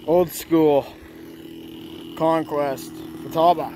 Old school Conquest Futaba.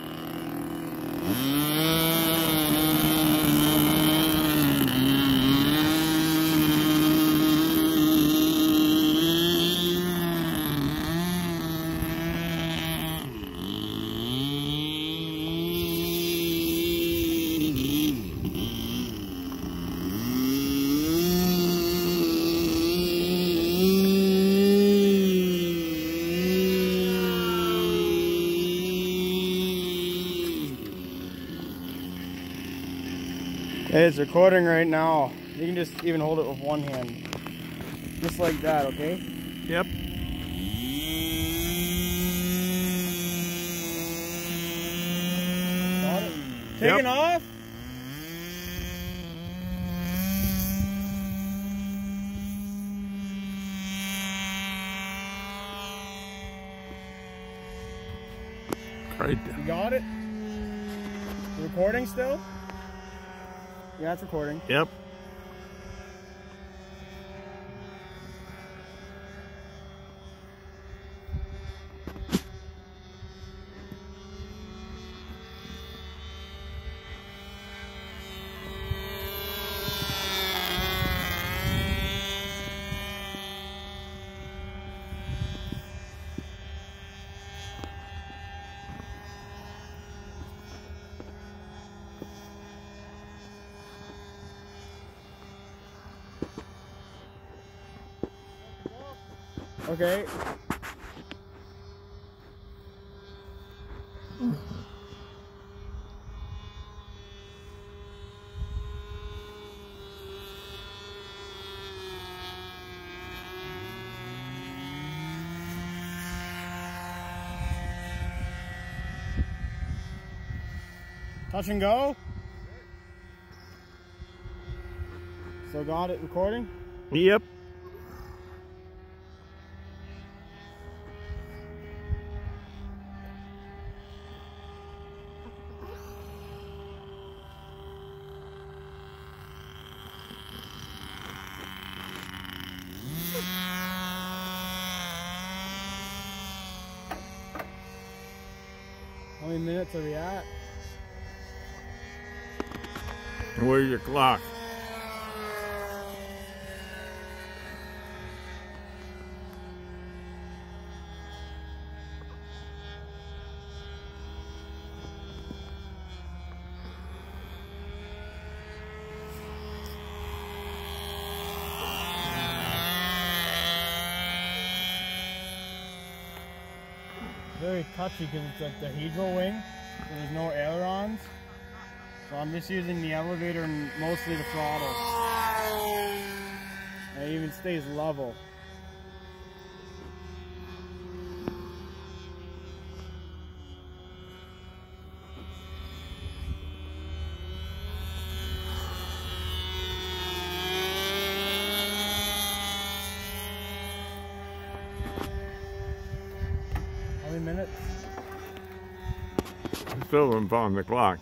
Hey, it's recording right now. You can just even hold it with one hand. Just like that, okay? Yep. Got it? Taking off? Right. You got it? Recording still? Yeah, it's recording. Yep. Okay. Touch and go. So got it recording? Yep. How many minutes are we at? Where's your clock? Very touchy because it's like the Hedro wing, so there's no ailerons. So I'm just using the elevator and mostly the throttle. And it even stays level. How many minutes? Still on the clock.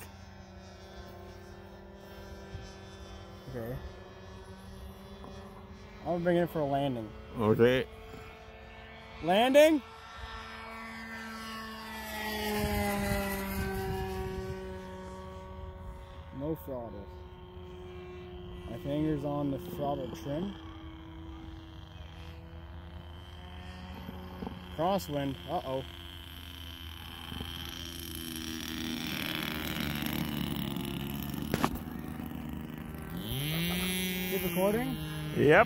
Okay. I'm gonna bring it in for a landing. Okay. Landing? No throttle. My finger's on the throttle trim. Crosswind. Uh-oh. Keep recording? Yep.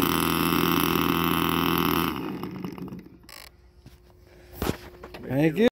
Thank you.